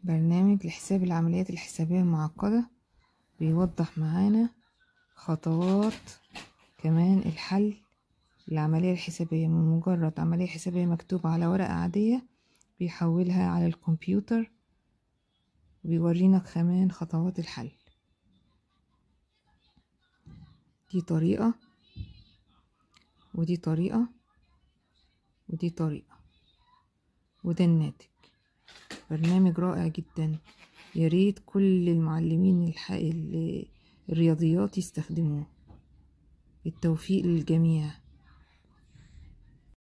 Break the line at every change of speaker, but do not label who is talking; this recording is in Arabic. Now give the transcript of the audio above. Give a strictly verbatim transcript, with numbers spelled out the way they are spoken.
برنامج لحساب العمليات الحسابية المعقدة، بيوضح معانا خطوات كمان الحل للعملية الحسابية. من مجرد عملية حسابية مكتوبة على ورقة عادية بيحولها على الكمبيوتر، وبيورينا كمان خطوات الحل. دي طريقة ودي طريقة ودي طريقة وده الناتج. برنامج رائع جدا، ياريت كل المعلمين الح... الرياضيات يستخدموه. التوفيق للجميع.